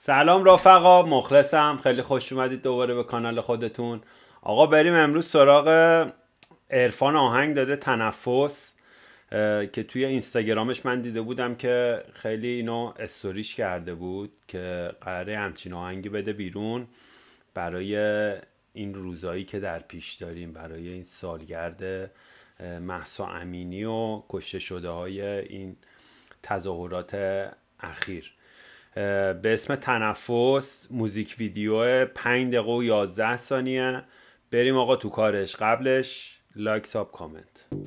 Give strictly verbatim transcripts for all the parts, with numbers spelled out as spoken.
سلام رفقا، مخلصم. خیلی خوش اومدید دوباره به کانال خودتون. آقا بریم امروز سراغ عرفان آهنگ داده تنفس که توی اینستاگرامش من دیده بودم که خیلی اینو استوریش کرده بود که قراره همچین آهنگی بده بیرون برای این روزایی که در پیش داریم، برای این سالگرد مهسا امینی و کشته شده های این تظاهرات اخیر. به اسم تنفس، موزیک ویدیو پنج دقیقه و یازده ثانیه. بریم آقا تو کارش. قبلش لایک، ساب، کامنت.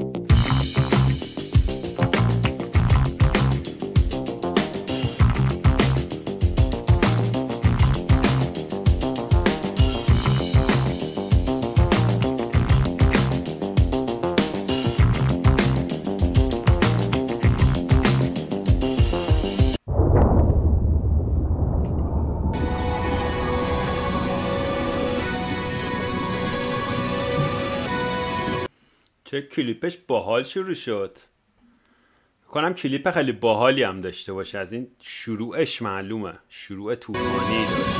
چه کلیپش باحال شروع شد. کنم کلیپ خیلی باحالی هم داشته باشه. از این شروعش معلومه شروع طوفانی داشت.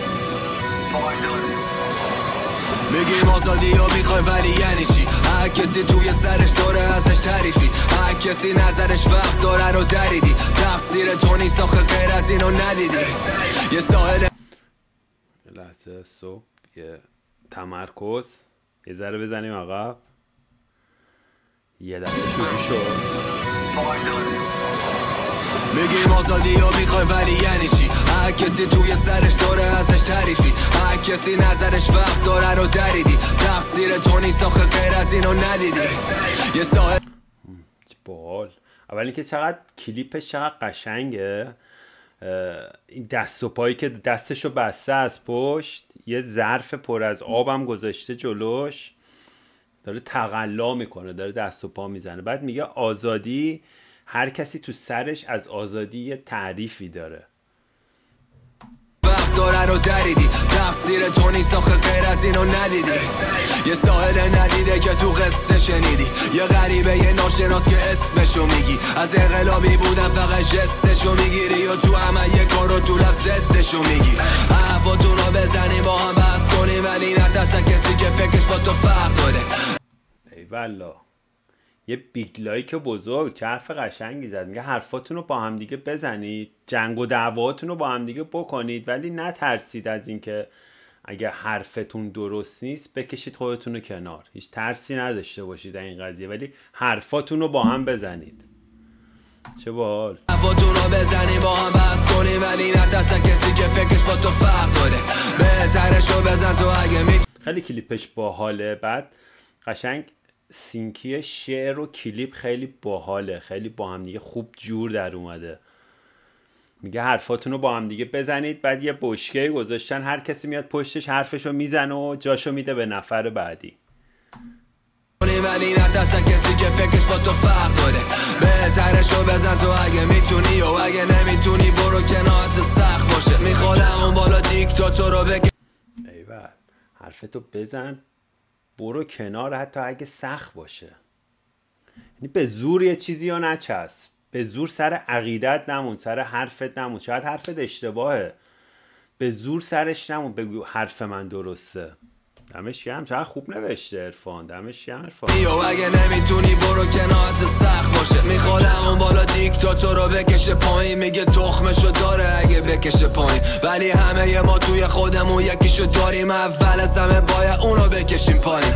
میگیم آزادی رو میخوایم ولی یعنی چی؟ هر کسی توی سرش داره ازش تعریفی، هر کسی نظرش وقت داره رو دریدی. تقصیر تو نیست آخه غیر از اینو ندیدی. یه ساحل لحظه صبح یه تمرکز یه ذره بزنیم آقا. یه دفعه شروع شد. میگیم آزادی رو میخوایم ولی یعنی چی؟ هر کسی توی سرش داره ازش تعریفی، هر کسی نظرش وقت داره رو دریدی. تقصیر تو نیست آخه غیر از اینو ندیدی. یه ساحل باحال. اول اینکه چقدر کلیپش چقدر قشنگه. این دست و پایی که دستشو بسته از پشت، یه ظرف پر از آبم گذاشته جلوش، داره تقلا میکنه، داره دست و پا میزنه. بعد میگه آزادی، هر کسی تو سرش از آزادی یه تعریفی داره. وقت داره رو دریدی. تقصیر تو نیست آخه غیر از اینو ندیدی. یه ساحل ندیده که تو قصه شنیدی. یه غریبه یه ناشناس که اسمشو میگی. از انقلابی بودن فقط جستشو میگیری و تو همه یه کارو تو لفظ زدشو میگی. حرفاتون رو بزنیم با هم بحث کنیم ولی نترسن کسی که فکرش با تو فرق داره. ای والا یه بیگ لایک بزرگ، چه حرف قشنگی زد. میگه حرفاتون رو با هم دیگه بزنید، جنگ و دعواتون رو با هم دیگه بکنید ولی نترسید از اینکه اگه حرفتون درست نیست بکشید خودتون رو کنار. هیچ ترسی نداشته باشید این قضیه، ولی حرفاتون رو با هم بزنید. چه باحال. حرفاتون رو بزنیم با هم بحث کنیم ولی نترسن کسی که فکرش با تو فرق داره. بهترشو بزن تو اگه می. خیلی کلیپش باحاله. بعد قشنگ سینکی شعر و کلیپ خیلی باحاله، خیلی با هم دیگه خوب جور در اومده. میگه حرفاتون رو با هم دیگه بزنید. بعد یه بشکه گذاشتن، هر کسی میاد پشتش حرفشو میزنه و جاشو میده به نفر بعدی. ولی نترسن کسی که فکرش با تو فرق داره. بهترشو بزن تو اگه میتونی و اگه نمیتونی برو کنار سخت باشه. میخوالم اون بالا دیکتاتور رو بکن. ایول حرفتو بزن برو کنار حتی اگه سخت باشه. یعنی به زور یه چیزی رو نچسب، به زور سر عقیدت نمون، سر حرفت نمون. شاید حرفت اشتباهه، به زور سرش نمون بگو حرف من درسته. دمش گرم، چقدر خوب نوشته عرفان. دمش گرم عرفان. یو اگه نمیتونی برو کنار سخت باشه. میخوالم اون بالا دیکتاتور رو بکشه پایین. میگه تخمشو داره اگه بکشه پایین ولی همه ما توی خودمون یکیشو داریم. اول از همه باید اونو بکشیم پایین.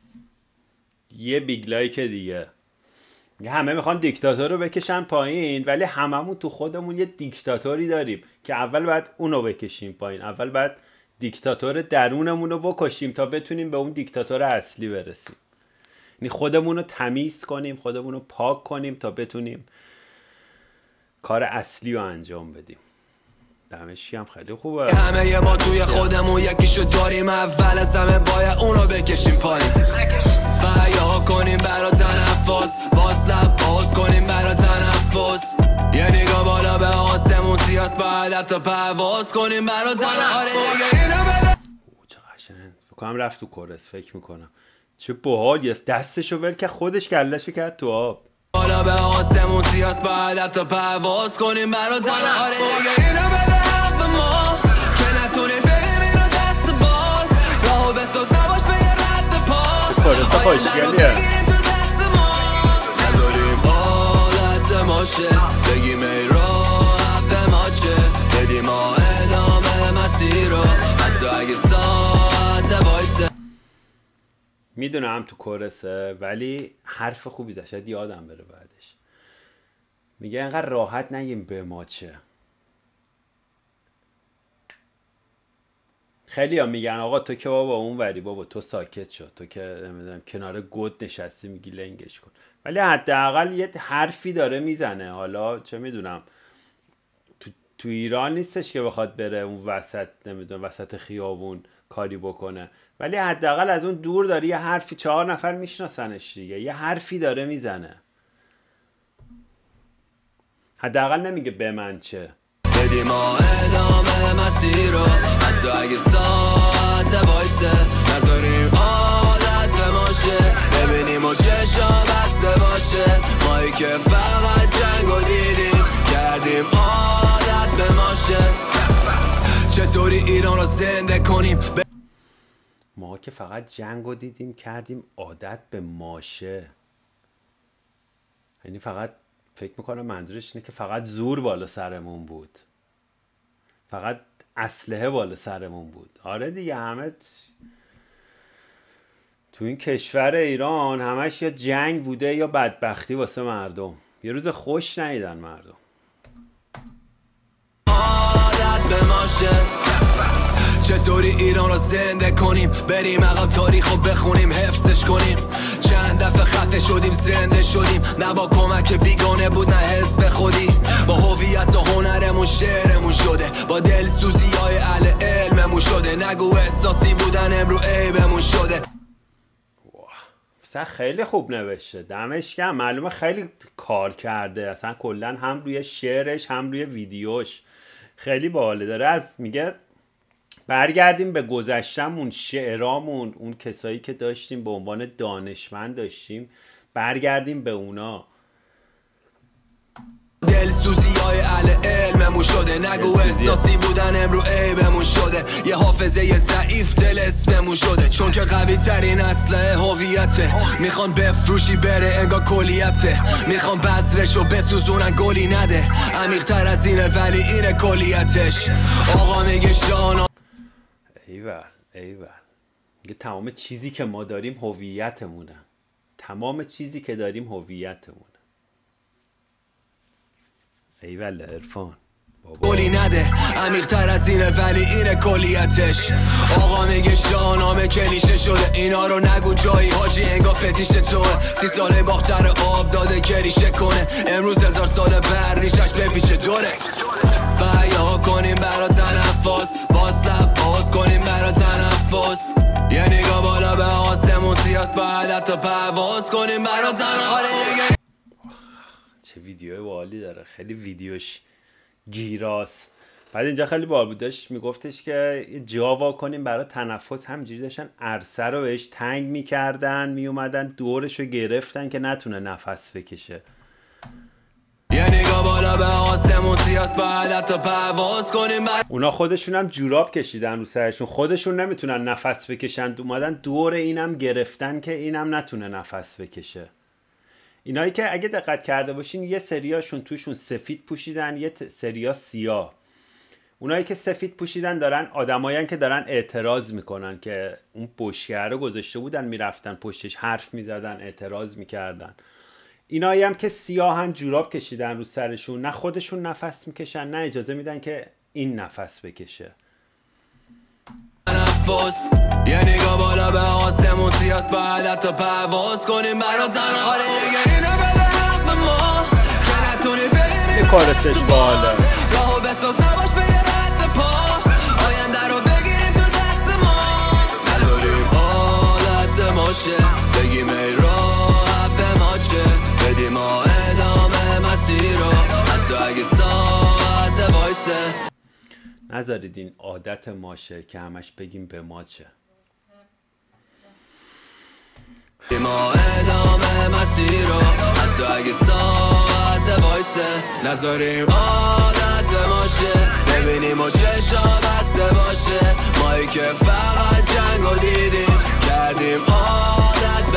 یه بیگ لایک دیگه. همه میخوان دیکتاتور رو بکشن پایین ولی هممون تو خودمون یه دیکتاتوری داریم که اول باید اونو بکشیم پایین. اول باید دیکتاتور درونمون رو بکشیم تا بتونیم به اون دیکتاتور اصلی برسیم. یعنی خودمون رو تمیز کنیم، خودمون رو پاک کنیم تا بتونیم کار اصلی رو انجام بدیم. دمشی هم خیلی خوبه. همه ما توی خودمون یکیشو داریم. اول از همه باید اونو بکشیم پایین. فیا کنیم برا تنفس، باز لب باز کنیم برا تنفس. یه نگاه بالا به آسمون سیاس، باید حتی پرواز کنیم برا تنفس. اوه چه قشنگ. بکنم رفت تو کورس فکر میکنم. چه باحال. یه دستشو ول که خودش کلشو کرد تو آب. بالا به آسمون سیاس، باید حتی پرواز کنیم برا تنفس. کورس خوشگلیه. نذاریم عادت ماشه، بگیم ای راحت به ما چه، بدیم ما ادامه مسیر رو حتی اگه ساعت وایسه. میدونم تو کورسه ولی حرف خوبی داشت، شاید یادم بره بعدش. میگه اینقدر راحت نگیم به ما چه. خیلی ها میگن آقا تو که بابا اون وری، بابا تو ساکت شد، تو که نمیدونم کنار گود نشستی میگی لنگش کن. ولی حداقل یه حرفی داره میزنه. حالا چه میدونم تو, تو ایران نیستش که بخواد بره اون وسط نمیدونم وسط خیابون کاری بکنه، ولی حداقل از اون دور داره یه حرفی، چهار نفر میشناسنش دیگه، یه حرفی داره میزنه. حداقل نمیگه به من چه. بدیم ما ادامه مسیر رو حتی اگه ساعت وایسه، نذاریم عادت ماشه، ببینیم و چشا بسته باشه، مایی که فقط جنگو دیدیم کردیم عادت به ماشه. چطوری ایران رو زنده کنیم ب... ما که فقط جنگو دیدیم کردیم عادت به ماشه. یعنی فقط فکر میکنم منظورش اینه که فقط زور بالا سرمون بود، فقط اسلحه بالا سرمون بود. آره دیگه، همه تو این کشور ایران همش یا جنگ بوده یا بدبختی واسه مردم. یه روز خوش ندیدن مردم. عادت به ماشه. چطوری ایران رو زنده کنیم، بریم عقب تاریخ رو بخونیم حفظش کنیم. چند دفعه خفه شدیم زنده شدیم، نه با کمک بیگانه بود نه حزب خودی، با هویت و هنرمون شعرمون شده، با دلسوزی های اهل علممون شده، نگو احساسی بودن امرو عیبمون شده. اصلا خیلی خوب نوشته، دمش گرم. معلومه خیلی کار کرده اصلا، کلا هم روی شعرش هم روی ویدیوش خیلی باحاله. داره از میگه برگردیم به گذشتمون، شعرامون، اون کسایی که داشتیم به عنوان دانشمند داشتیم، برگردیم به اونا. دلسوزی های اهل علممون شده، نگو احساسی بودن امرو عیبمون شده، یه حافظه یه ضعیف دل اسممون شده، چون که قوی ترین اسلحه هویته، میخوان بفروشی بره انگار کلیته، میخوان بذرشو بسوزونن گلی نده، عمیق تر از اینه ولی اینه کلیتش. آقا میگه شانا ایول ایول، میگه تمام چیزی که ما داریم هویتمونه، تمام چیزی که داریم هویتمونه. ایول عرفان گلی نده، عمیق تر از اینه ولی اینه کلیتش. آقا میگه شاهنامه کلیشه شده، اینا رو نگو جایی حاجی انگار فتیش توه، سی ساله باختر آب داده کریشه کنه، امروز هزار ساله بر ریشش بپیشه دوره. فعیا کنیم برا تنفس، باز لب باز کنیم برا تنفس، یه نگاه بالا به آسمون سیاس، باید حتی پرواز کنیم برا تنفس. چه ویدیوی باحالی داره، خیلی ویدیوش گیراست. بعد اینجا خیلی باحال بود، داشت میگفتش که جا وا کنیم برای تنفس، همینجوری داشتن عرصه رو بهش تنگ میکردن، میومدن دورش رو گرفتن که نتونه نفس بکشه. یه نگاه بالا به آسمون سیاس، باید حتی پرواز کنیم بر... اونا خودشون هم جوراب کشیدن رو سرشون، خودشون نمیتونن نفس بکشن، اومدن دور اینم گرفتن که اینم نتونه نفس بکشه. اینایی که اگه دقت کرده باشین یه سریاشون توشون سفید پوشیدن، یه سریا سیاه. اونایی که سفید پوشیدن دارن آدمایین که دارن اعتراض میکنن، که اون بشکه رو گذاشته بودن میرفتن پشتش حرف میزدن، اعتراض میکردن. اینایی هم که سیاهن جوراب کشیدن رو سرشون، نه خودشون نفس میکشن نه اجازه میدن که این نفس بکشه. نفس یه نگاه بالا به آسمون سیاس، باید حتی پرواز کنیم برا تنها. آره دیگه اینو بده حق به ما که نتونی بریم این کارستش باله، راهو بساز نباش به یه رد پا، آینده رو بگیریم تو دست ما، نذاریم عادت ماشه، بگیم ای راحت به ما چه، بدیم ما ادامه مسیر رو حتی اگه ساعت وایسه. نذارید این عادت ماشه که همش بگیم به ما چه. ما ادامه مسیر رو حتی اگه ساعت وایسه، نذاریم عادت ماشه، ببینیم و چشا بسته باشه، مایی که فقط جنگو دیدیم کردیم عادت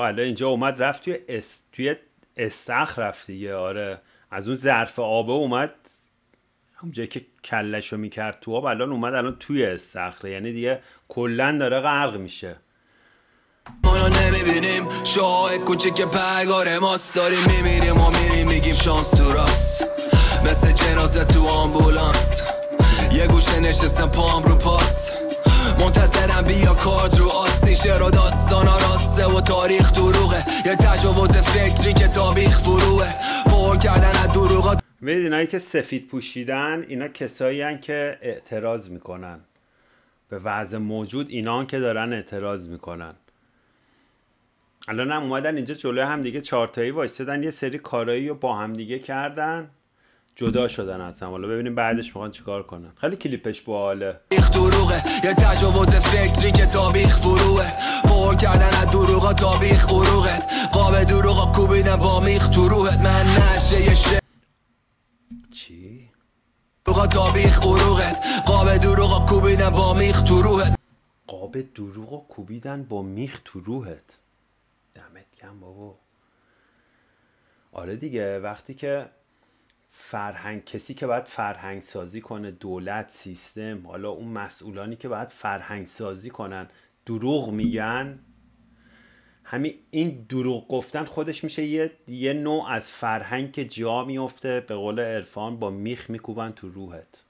آقا الان اینجا اومد رفت توی اس... توی استخر رفت دیگه. آره از اون ظرف آبه اومد اونجایی که کلشو میکرد تو آب، الان اومد الان توی استخره، یعنی دیگه کلن داره غرق میشه. ما نمیبینیم شاه کوچیک پرگار ماست، داریم میمیریم و میریم میگیم شانس تو راست، مثل جنازه تو آمبولانس یه گوشه نشستم پام رو پاس، منتظرم بیا کارد رو آستی، شعر و داستانا راسته و تاریخ دروغه، یه تجاوز فکری که تابیخ فروه پر کردن از دروغا. ببینید اینایی که سفید پوشیدن اینا کسایی هن که اعتراض میکنن به وضع موجود، اینا هن که دارن اعتراض میکنن. الان هم اومدن اینجا جلوی هم دیگه چارتایی وایستادن، یه سری کارایی رو با هم دیگه کردن، جدا شدن از هم. حالا ببینیم بعدش میخوان چیکار کنن. خیلی کلیپش باحاله. دروغه یه تجاوز فکری که تابیخ فروه پر کردن از دروغا تابیخ غروغت، قاب دروغا کوبیدن با میخ تو روحت، من نشه یه شه چی؟ دروغا تابیخ غروغت، قاب دروغا کوبیدن با میخ تو روحت، قاب دروغا کوبیدن با میخ تو روحت. دمت گرم بابا. آره دیگه، وقتی که فرهنگ، کسی که باید فرهنگ سازی کنه، دولت، سیستم، حالا اون مسئولانی که باید فرهنگ سازی کنن دروغ میگن، همین این دروغ گفتن خودش میشه یه یه نوع از فرهنگ که جا میفته، به قول عرفان با میخ میکوبن تو روحت.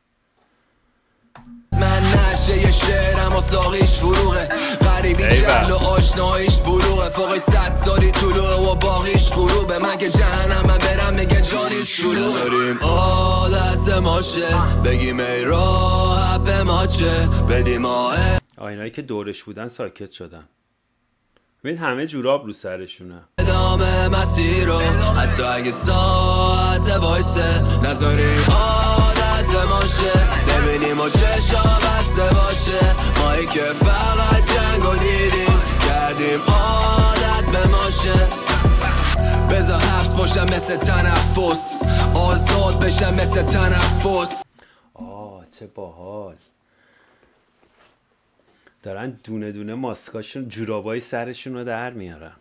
من نشه یه شعرم و ساقیش فروغه، غریبی جهل و آشناییش بلوغه، فوقش صد سالی طلوعه و باقیش غروبه، من که جهنم من برم میگه جانیش شلوغه، نذاریم عادت ماشه بگیم ای راحت به ما چه بدیم آه. آینایی که دورش بودن ساکت شدن. ببین همه جوراب رو سرشونه. ادامه مسیر رو حتی اگه ساعت وایسه، نذاریم عادت ماشه ببینیم و چشا بسته باشه، مایی که فقط جنگو دیدیم کردیم عادت به ماشه، بذار حفظ باشم مثل تنفس، آزاد بشم مثل تنفس. آه چه باحال. دارن دونه دونه ماسکاشون، جورابای سرشون رو در میارن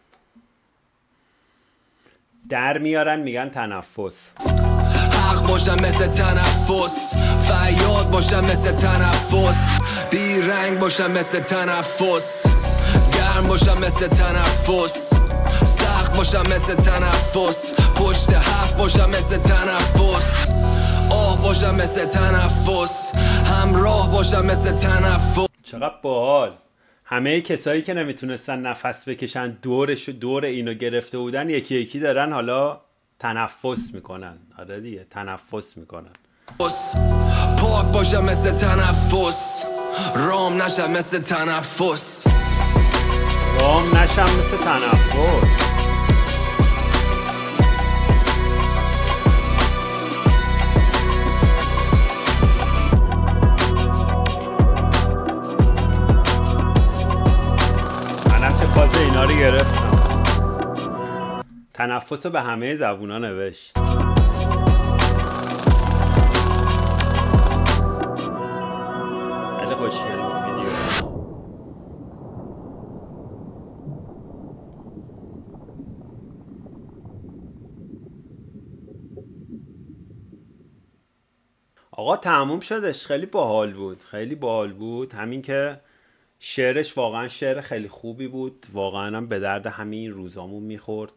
در میارن میگن تنفس. حق باشم مثل تنفس، فریاد باشم مثل تنفس، بی رنگ باشم مثل تنفس، گرم باشم مثل تنفس، سخت باشم مثل تنفس، پشت حرف باشم مثل تنفس، آه باشم مثل تنفس، همراه باشم مثل تنفس. چقدر باحال. همه کسایی که نمیتونستن نفس بکشن دورش دور اینو گرفته بودن، یکی یکی دارن حالا تنفس میکنن. آره دیگه تنفس میکنن. پاک باشم مثل تنفس، رام نشم مثل تنفس، رام نشم مثل تنفس. فاز اینا رو گرفتم. تنفس رو به همه زبونا نوشت. خیلی خوشگل بود ویدیو. آقا تموم شدش. خیلی باحال بود، خیلی باحال بود. همین که شعرش واقعا شعر خیلی خوبی بود، واقعا هم به درد همین روزامون میخورد.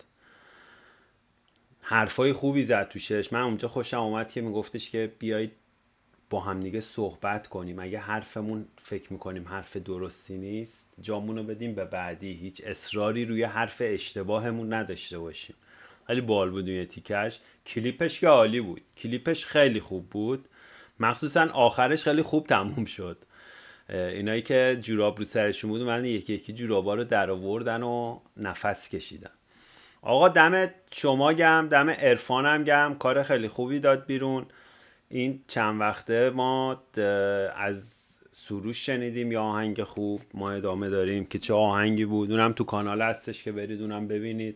حرفای خوبی زد تو شعرش. من اونجا خوشم اومد که میگفتش که بیایید با هم دیگه صحبت کنیم، اگه حرفمون فکر میکنیم حرف درستی نیست جامونو بدیم به بعدی، هیچ اصراری روی حرف اشتباهمون نداشته باشیم. خیلی باحال بود اون تیکش. کلیپش که عالی بود، کلیپش خیلی خوب بود، مخصوصا آخرش خیلی خوب تموم شد. اینایی که جوراب رو سرشون بود من یکی یکی جورابا رو در آوردن و نفس کشیدن. آقا دم شما گم، دم عرفانم گم، کار خیلی خوبی داد بیرون. این چند وقته ما از سروش شنیدیم یا آهنگ خوب، ما ادامه داریم که چه آهنگی بود، اونم تو کانال هستش که برید اونم ببینید.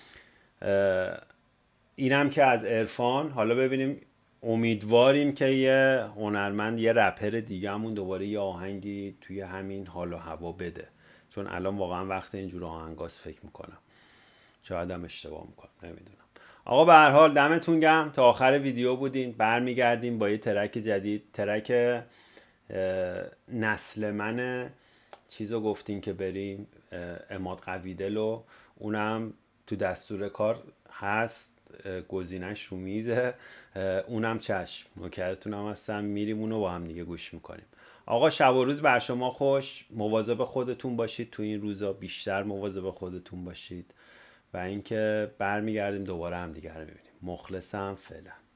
اینم که از عرفان. حالا ببینیم، امیدواریم که یه هنرمند، یه رپر دیگه همون دوباره یه آهنگی توی همین حال و هوا بده، چون الان واقعا وقت اینجور آهنگاست فکر میکنم. شاید هم اشتباه میکنم، نمیدونم. آقا به هر حال دمتون گرم، تا آخر ویدیو بودین. برمیگردیم با یه ترک جدید، ترک نسل من چیزو گفتین که بریم، عماد قویدل و اونم تو دستور کار هست، گزینش رو میزه، اونم چشم، نوکرتونم هستم، میریم اونو با هم دیگه گوش میکنیم. آقا شب و روز بر شما خوش، مواظب خودتون باشید تو این روزا، بیشتر مواظب خودتون باشید و اینکه برمیگردیم دوباره هم دیگه رو میبینیم. مخلصم، فعلا.